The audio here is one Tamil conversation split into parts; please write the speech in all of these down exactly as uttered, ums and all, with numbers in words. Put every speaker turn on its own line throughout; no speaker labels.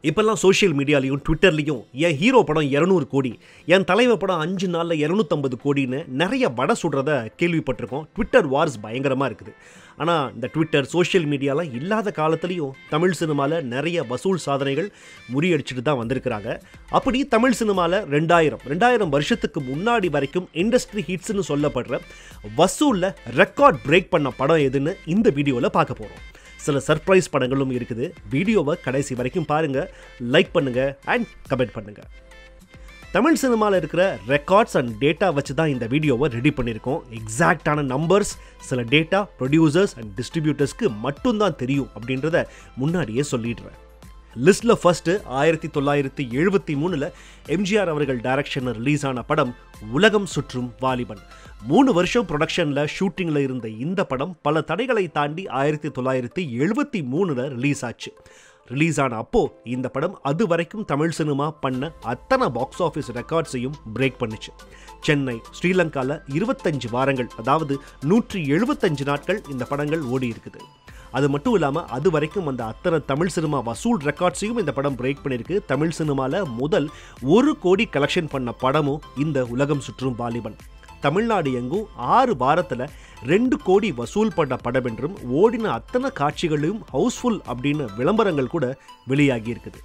இப்பெல்லாம் சோஷியல் மீடியாலையும் ட்விட்டர்லையும் என் ஹீரோ படம் இருநூறு கோடி, என் தலைவர் படம் அஞ்சு நாளில் இருநூத்தம்பது கோடின்னு நிறைய வடை சுடுறத கேள்விப்பட்டிருக்கோம். ட்விட்டர் வார்ஸ் பயங்கரமாக இருக்குது. ஆனால் இந்த ட்விட்டர் சோஷியல் மீடியாலாம் இல்லாத காலத்துலேயும் தமிழ் சினிமாவில் நிறைய வசூல் சாதனைகள் முறியடிச்சுட்டு தான் வந்திருக்கிறாங்க. அப்படி தமிழ் சினிமாவில் ரெண்டாயிரம் ரெண்டாயிரம் வருஷத்துக்கு முன்னாடி வரைக்கும் இண்டஸ்ட்ரி ஹிட்ஸ்னு சொல்லப்படுற வசூலில் ரெக்கார்ட் பிரேக் பண்ண படம் எதுன்னு இந்த வீடியோவில் பார்க்க போகிறோம். சில சர்ப்ரைஸ் படங்களும் இருக்குது. வீடியோவை கடைசி வரைக்கும் பாருங்க, லைக் பண்ணுங்க அண்ட் கமெண்ட் பண்ணுங்க. தமிழ் சினிமாவில் இருக்கிற ரெக்கார்ட்ஸ் அண்ட் டேட்டா வச்சு தான் இந்த வீடியோவை ரெடி பண்ணியிருக்கோம். எக்ஸாக்டான நம்பர்ஸ், சில டேட்டா ப்ரொடியூசர்ஸ் அண்ட் டிஸ்ட்ரிபியூட்டர்ஸ்க்கு மட்டும்தான் தெரியும் அப்படின்றத முன்னாடியே சொல்லிடுறேன். லிஸ்ட்ல ஃபர்ஸ்ட் ஆயிரத்தி தொள்ளாயிரத்தி எழுபத்தி மூணுல எம்ஜிஆர் அவர்கள் டைரக்ஷன் ரிலீஸ் ஆன படம் உலகம் சுற்றும் வாலிபன். மூணு வருஷம் ப்ரொடக்ஷன்ல ஷூட்டிங்ல இருந்த இந்த படம் பல தடைகளை தாண்டி ஆயிரத்தி தொள்ளாயிரத்தி எழுபத்தி மூணுல ரிலீஸ் ஆச்சு. ரிலீஸ் ஆன அப்போ இந்த படம் அது வரைக்கும் தமிழ் சினிமா பண்ண அத்தனை பாக்ஸ் ஆஃபீஸ் ரெக்கார்ட்ஸையும் பிரேக் பண்ணுச்சு. சென்னை, ஸ்ரீலங்கால இருபத்தஞ்சு வாரங்கள், அதாவது நூற்றி எழுபத்தஞ்சு நாட்கள் இந்த படங்கள் ஓடி இருக்குது. அது மட்டும் இல்லாமல் அது வரைக்கும் அந்த அத்தனை தமிழ் சினிமா வசூல் ரெக்கார்ட்ஸையும் இந்த படம் பிரேக் பண்ணியிருக்கு. தமிழ் சினிமாவில் முதல் ஒரு கோடி கலெக்ஷன் பண்ண படமும் இந்த உலகம் சுற்றும் வாலிபன். தமிழ்நாடு எங்கும் ஆறு வாரத்தில் ரெண்டு கோடி வசூல் பண்ண படம் என்றும் ஓடின அத்தனை காட்சிகளையும் ஹவுஸ்ஃபுல் அப்படின்னு விளம்பரங்கள் கூட வெளியாகி இருக்குது.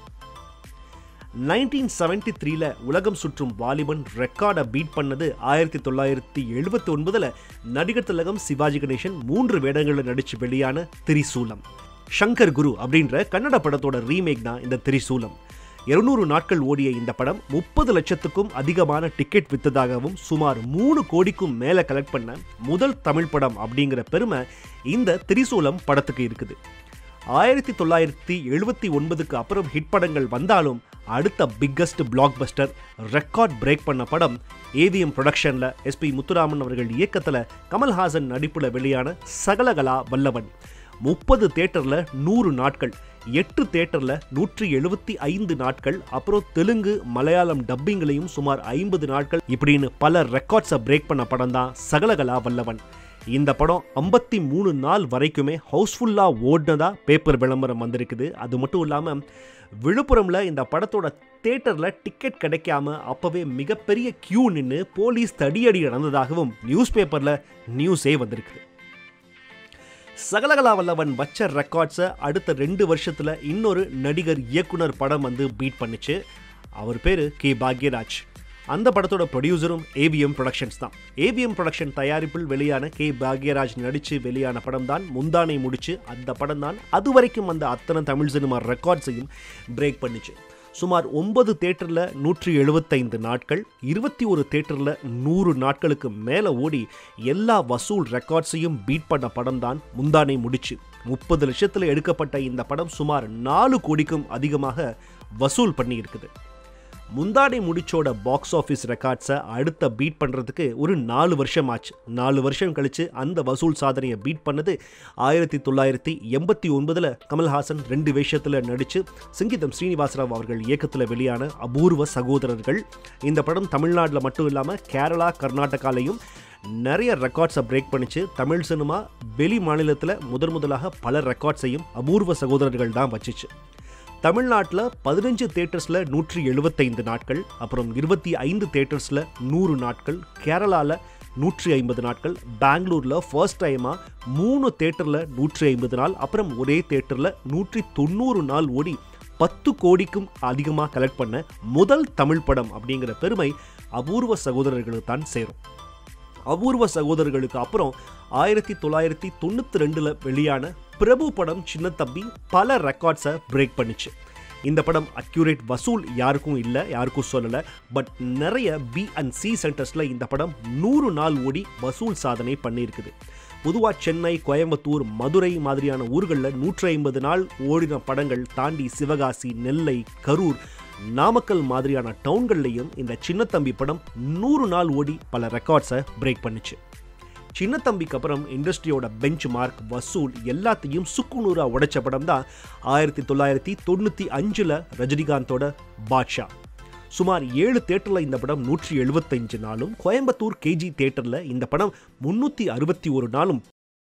நைன்டீன் செவன்டி த்ரீல உலகம் சுற்றும் வாலிபன் ரெக்கார்டை பீட் பண்ணது ஆயிரத்தி தொள்ளாயிரத்தி எழுபத்தி ஒன்பதுல நடிகர் திலகம் சிவாஜி கணேசன் மூன்று வேடங்களில் நடிச்சு வெளியான திரிசூலம். சங்கர் குரு அப்படின்ற கன்னட படத்தோட ரீமேக் தான் இந்த திரிசூலம். இருநூறு நாட்கள் ஓடிய இந்த படம் முப்பது லட்சத்துக்கும் அதிகமான டிக்கெட் வித்ததாகவும் சுமார் மூணு கோடிக்கும் மேலே கலெக்ட் பண்ண முதல் தமிழ் படம் அப்படிங்கிற பெருமை இந்த திரிசூலம் படத்துக்கு இருக்குது. ஆயிரத்தி தொள்ளாயிரத்தி எழுபத்தி ஒன்பதுக்கு அப்புறம் ஹிட் படங்கள் வந்தாலும் அடுத்த biggest blockbuster record break பண்ண படம் ஏவிஎம் ப்ரொடக்ஷன்ல எஸ்பி முத்துராமன் அவர்கள் இயக்கத்தில் கமல்ஹாசன் நடிப்புல வெளியான சகலகலா வல்லவன். முப்பது தேட்டர்ல நூறு நாட்கள், எட்டு தேட்டர்ல நூற்றி எழுபத்தி ஐந்து நாட்கள், அப்புறம் தெலுங்கு மலையாளம் டப்பிங்லையும் சுமார் ஐம்பது நாட்கள், இப்படின்னு பல ரெக்கார்ட்ஸை பிரேக் பண்ண படம் தான் சகலகலா வல்லவன். இந்த படம் ஐம்பத்தி மூணு நாள் வரைக்குமே ஹவுஸ்ஃபுல்லாக ஓடினதா பேப்பர் விளம்பரம் வந்திருக்குது. அது மட்டும் இல்லாமல் விழுப்புரம்ல இந்த படத்தோட தேட்டரில் டிக்கெட் கிடைக்காம அப்போவே மிகப்பெரிய கியூ நின்று போலீஸ் தடியடி நடந்ததாகவும் நியூஸ் பேப்பரில் நியூஸே வந்திருக்குது. சகலகலா வல்லவன் வச்ச ரெக்கார்ட்ஸை அடுத்த ரெண்டு வருஷத்தில் இன்னொரு நடிகர் இயக்குனர் படம் வந்து பீட் பண்ணிச்சு. அவர் பேர் கே பாக்யராஜ். அந்த படத்தோட ப்ரொடியூசரும் ஏவிஎம் ப்ரொடக்ஷன்ஸ் தான். ஏவிஎம் ப்ரொடக்ஷன் தயாரிப்பில் வெளியான கே பாக்யராஜ் நடித்து வெளியான படம் தான் முந்தானை முடிச்சு. அந்த படம் தான் அது வரைக்கும் அந்த அத்தனை தமிழ் சினிமா ரெக்கார்ட்ஸையும் பிரேக் பண்ணிச்சு. சுமார் ஒன்பது தேட்டரில் நூற்றி எழுபத்தைந்து நாட்கள், இருபத்தி ஒரு தேட்டரில் நூறு நாட்களுக்கு மேலே ஓடி எல்லா வசூல் ரெக்கார்ட்ஸையும் பீட் பண்ண படம் தான் முந்தானை முடிச்சு. முப்பது லட்சத்தில் எடுக்கப்பட்ட இந்த படம் சுமார் நாலு கோடிக்கும் அதிகமாக வசூல் பண்ணி இருக்குது. முந்தானை முடிச்சோட பாக்ஸ் ஆஃபீஸ் ரெக்கார்ட்ஸை அடுத்த பீட் பண்ணுறதுக்கு ஒரு நாலு வருஷம் ஆச்சு. நாலு வருஷம் கழித்து அந்த வசூல் சாதனையை பீட் பண்ணது ஆயிரத்தி தொள்ளாயிரத்தி எண்பத்தி ஒன்பதில் கமல்ஹாசன் ரெண்டு வேஷத்தில் நடித்து சிங்கிதம் ஸ்ரீனிவாசராவ் அவர்கள் இயக்கத்தில் வெளியான அபூர்வ சகோதரர்கள். இந்த படம் தமிழ்நாட்டில் மட்டும் இல்லாமல் கேரளா, கர்நாடகாலையும் நிறைய ரெக்கார்ட்ஸை பிரேக் பண்ணிச்சு. தமிழ் சினிமா வெளி மாநிலத்தில் முதன் முதலாக பல ரெக்கார்ட்ஸையும் அபூர்வ சகோதரர்கள் தான் வச்சிச்சு. தமிழ்நாட்டில் பதினஞ்சு தேட்டர்ஸில் நூற்றி எழுபத்தைந்து நாட்கள், அப்புறம் இருபத்தி ஐந்து தேட்டர்ஸில் நூறு நாட்கள், கேரளாவில் நூற்றி ஐம்பது நாட்கள், பெங்களூரில் ஃபர்ஸ்ட் டைமாக மூணு தேட்டரில் நூற்றி ஐம்பது நாள், அப்புறம் ஒரே தேட்டரில் நூற்றி தொண்ணூறு நாள் ஓடி பத்து கோடிக்கும் அதிகமாக கலெக்ட் பண்ண முதல் தமிழ் படம் அப்படிங்கிற பெருமை அபூர்வ சகோதரர்களுக்கு தான் சேரும். அபூர்வ சகோதரர்களுக்கு அப்புறம் ஆயிரத்தி தொள்ளாயிரத்தி தொண்ணூற்றி ரெண்டில் வெளியான பிரபு படம் சின்னத்தம்பி பல ரெக்கார்ட்ஸை பிரேக் பண்ணிச்சு. இந்த படம் அக்யூரேட் வசூல் யாருக்கும் இல்லை, யாருக்கும் சொல்லலை. பட் நிறைய பி அண்ட் சி சென்டர்ஸில் இந்த படம் நூறு நாள் ஓடி வசூல் சாதனை பண்ணியிருக்குது. பொதுவாக சென்னை, கோயம்புத்தூர், மதுரை மாதிரியான ஊர்களில் நூற்றி ஐம்பது நாள் ஓடின படங்கள் தாண்டி சிவகாசி, நெல்லை, கரூர், நாமக்கல் மாதிரியான டவுன்கள்லையும் இந்த சின்னத்தம்பி படம் நூறு நாள் ஓடி பல ரெக்கார்ட்ஸை பிரேக் பண்ணிச்சு. சின்னத்தம்பிக்கு அப்புறம் இண்டஸ்ட்ரியோட பெஞ்ச் மார்க் வசூல் எல்லாத்தையும் சுக்குநூறா உடைச்ச படம் தான் ஆயிரத்தி தொள்ளாயிரத்தி தொண்ணூற்றி அஞ்சில் ரஜினிகாந்தோட பாட்ஷா. சுமார் ஏழு தேட்டரில் இந்த படம் நூற்றி எழுபத்தஞ்சு நாளும், கோயம்புத்தூர் கேஜி தேட்டரில் இந்த படம் முன்னூற்றி அறுபத்தி ஒரு நாளும்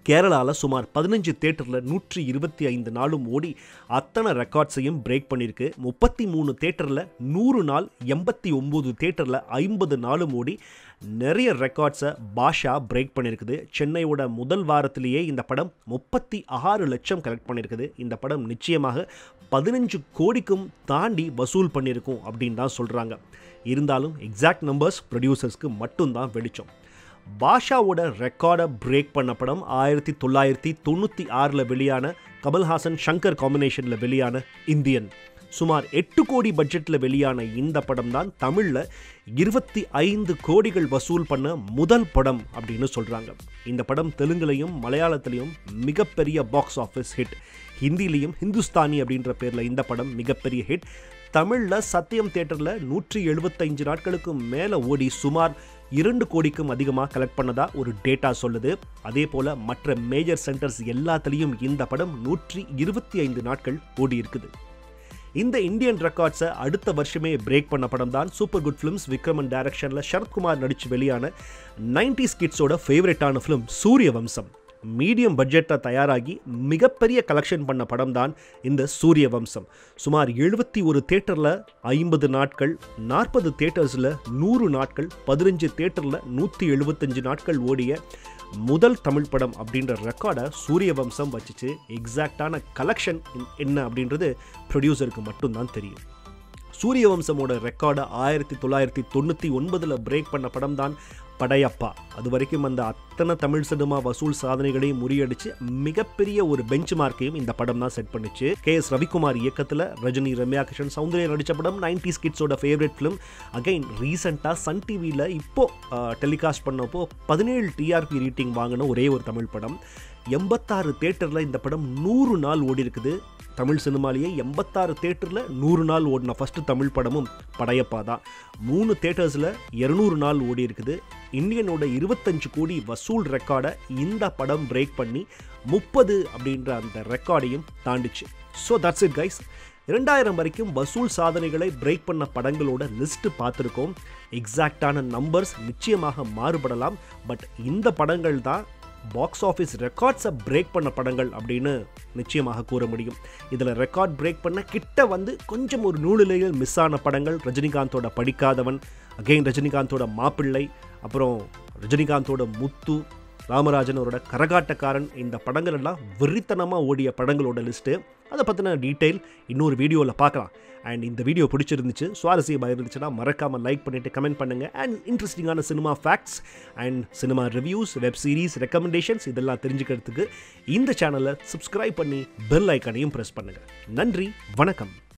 கேரளாவில் சுமார் பதினஞ்சு தேட்டரில் நூற்றி இருபத்தி ஐந்து நாளும் ஓடி அத்தனை ரெக்கார்ட்ஸையும் பிரேக் பண்ணியிருக்கு. முப்பத்தி மூணு தேட்டரில் நூறு நாள், எண்பத்தி ஒம்பது தேட்டரில் ஐம்பது நாளும் ஓடி நிறைய ரெக்கார்ட்ஸை பாஷா பிரேக் பண்ணியிருக்குது. சென்னையோட முதல் வாரத்திலேயே இந்த படம் முப்பத்தி ஆறு லட்சம் கலெக்ட் பண்ணியிருக்குது. இந்த படம் நிச்சயமாக பதினஞ்சு கோடிக்கும் தாண்டி வசூல் பண்ணியிருக்கும் அப்படின்னு தான் சொல்கிறாங்க. இருந்தாலும் எக்ஸாக்ட் நம்பர்ஸ் ப்ரொடியூசர்ஸ்க்கு மட்டும்தான் வெளிச்சம். பாஷாவோட ரெக்கார்டை பிரேக் பண்ண படம் ஆயிரத்தி தொள்ளாயிரத்தி தொண்ணூற்றி ஆறில் வெளியான கமல்ஹாசன் ஷங்கர் காம்பினேஷனில் வெளியான இந்தியன். சுமார் எட்டு கோடி பட்ஜெட்டில் வெளியான இந்த படம் தான் தமிழில் இருபத்தி ஐந்து கோடிகள் வசூல் பண்ண முதல் படம் அப்படின்னு சொல்கிறாங்க. இந்த படம் தெலுங்குலையும் மலையாளத்திலையும் மிகப்பெரிய பாக்ஸ் ஆஃபீஸ் ஹிட். ஹிந்திலையும் ஹிந்துஸ்தானி அப்படின்ற பேரில் இந்த படம் மிகப்பெரிய ஹிட். தமிழில் சத்தியம் தியேட்டரில் நூற்றி எழுபத்தைந்து நாட்களுக்கு மேலே ஓடி சுமார் இரண்டு கோடிக்கும் அதிகமாக கலெக்ட் பண்ணதா ஒரு டேட்டா சொல்லுது. அதே போல் மற்ற மேஜர் சென்டர்ஸ் எல்லாத்துலேயும் இந்த படம் நூற்றி இருபத்தி ஐந்து நாட்கள் ஓடி இருக்குது. இந்த இந்தியன் ரெக்கார்ட்ஸை அடுத்த வருஷமே பிரேக் பண்ண படம் தான் சூப்பர் குட் ஃபிலிம்ஸ் விக்ரமன் டைரக்ஷனில் சரத்குமார் நடித்து வெளியான நைன்டிஸ் கிட்ஸோட ஃபேவரட்டான ஃபிலிம் சூரிய வம்சம். மீடியம் பட்ஜெட்டை தயாராகி மிகப்பெரிய கலெக்ஷன் பண்ண படம் தான் இந்த சூரிய வம்சம். சுமார் எழுபத்தி ஒரு தேட்டரில் ஐம்பது நாட்கள், நாற்பது தேட்டர்ஸில் நூறு நாட்கள், பதினஞ்சு தேட்டரில் நூற்றி எழுபத்தஞ்சு நாட்கள் ஓடிய முதல் தமிழ் படம் அப்படின்ற ரெக்கார்டை சூரிய வம்சம் வச்சுச்சு. எக்ஸாக்டான கலெக்ஷன் என்ன அப்படின்றது ப்ரொடியூசருக்கு மட்டும்தான் தெரியும். சூரிய வம்சமோட ரெக்கார்டை ஆயிரத்தி தொள்ளாயிரத்தி தொண்ணூற்றி ஒன்பதில் பிரேக் பண்ண படம் தான் படையப்பா. அது வரைக்கும் அந்த அத்தனை தமிழ் சினிமா வசூல் சாதனைகளையும் முறியடிச்சு மிகப்பெரிய ஒரு பெஞ்ச் மார்க்கையும் இந்த படம் தான் செட் பண்ணிச்சு. கே எஸ் ரவிக்குமார் இயக்கத்தில் ரஜினி, ரம்யா கிருஷ்ணன், சௌந்தர்யா நடித்த படம் நைன்டிஸ் கிட்ஸோட ஃபேவரட் ஃபிலிம். அகைன் ரீசெண்டாக சன் டிவியில் இப்போ டெலிகாஸ்ட் பண்ணப்போ பதினேழு டிஆர்பி ரேட்டிங் வாங்கின ஒரே ஒரு தமிழ் படம். எண்பத்தாறு தேட்டரில் இந்த படம் நூறு நாள் ஓடி இருக்குது. தமிழ் சினிமாலேயே எண்பத்தாறு தேட்டரில் நூறு நாள் ஓடின ஃபஸ்ட்டு தமிழ் படமும் படையப்பா தான். மூணு தேட்டர்ஸில் இருநூறு நாள் ஓடி இருக்குது. இந்தியனோட இருபத்தஞ்சு கோடி வசூல் ரெக்கார்டை இந்த படம் பிரேக் பண்ணி முப்பது அப்படின்ற அந்த ரெக்கார்டையும் தாண்டிச்சு. So that's it guys. இரண்டாயிரம் வரைக்கும் வசூல் சாதனைகளை பிரேக் பண்ண படங்களோட லிஸ்ட்டு பார்த்துருக்கோம். எக்ஸாக்டான நம்பர்ஸ் நிச்சயமாக மாறுபடலாம். பட் இந்த படங்கள் தான் பாக்ஸ் ஆஃபீஸ் ரெக்கார்ட்ஸை பிரேக் பண்ண படங்கள் அப்படின்னு நிச்சயமாக கூற முடியும். இதில் ரெக்கார்ட் பிரேக் பண்ண கிட்ட வந்து கொஞ்சம் ஒரு நூலிலையில் மிஸ் ஆன படங்கள் ரஜினிகாந்தோட படிக்காதவன், அகெயின் ரஜினிகாந்தோட மாப்பிள்ளை, அப்புறம் ரஜினிகாந்தோட முத்து, ராமராஜன் அவரோட கரகாட்டக்காரன். இந்த படங்கள் எல்லாம் வெறித்தனமாக ஓடிய படங்களோட லிஸ்ட்டு. அதை பற்றின டீட்டெயில் இன்னொரு வீடியோவில் பார்க்கலாம். அண்ட் இந்த வீடியோ பிடிச்சிருந்துச்சு, சுவாரஸ்யமாக இருந்துச்சுன்னா மறக்காமல் லைக் பண்ணிவிட்டு கமெண்ட் பண்ணுங்கள். அண்ட் இன்ட்ரெஸ்டிங்கான cinema facts and cinema reviews, web series recommendations இதெல்லாம் தெரிஞ்சுக்கிறதுக்கு இந்த சேனலை சப்ஸ்கிரைப் பண்ணி பெல் ஐக்கானையும் ப்ரெஸ் பண்ணுங்கள். நன்றி, வணக்கம்.